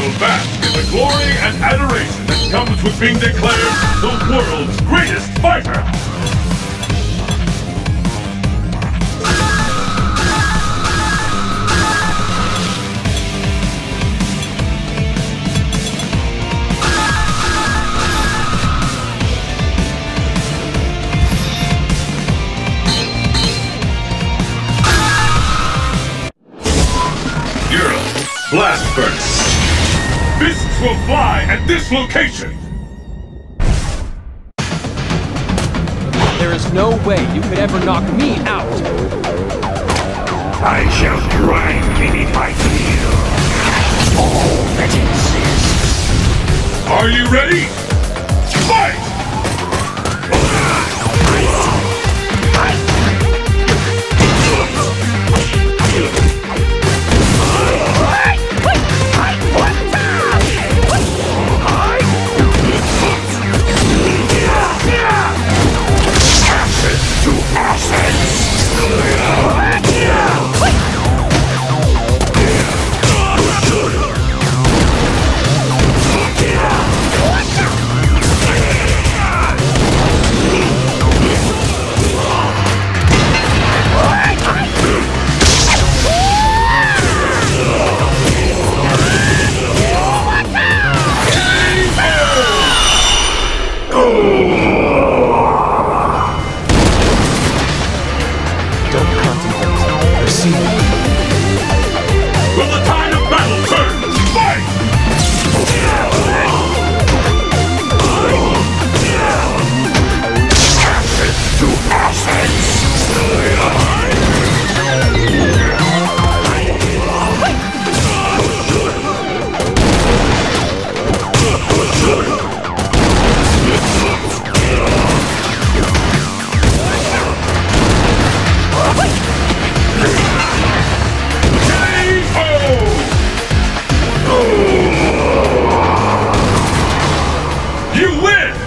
will bask in the glory and adoration that comes with being declared the world's greatest fighter! Blast Burst! Fists will fly at this location! There is no way you could ever knock me out! I shall grind beneath my heel all that exists. Are you ready? Fight! Will the tide of battle turn? Fight! Ashes to ashes! You win!